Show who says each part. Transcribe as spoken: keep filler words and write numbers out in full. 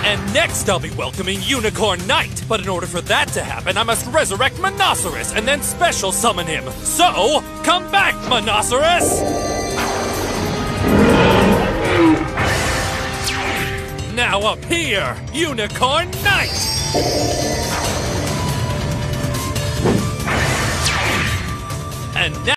Speaker 1: And next I'll be welcoming Unicorn Knight. But in order for that to happen, I must resurrect Monoceros and then special summon him. So, come back, Monoceros! Now up here, Unicorn Knight! And now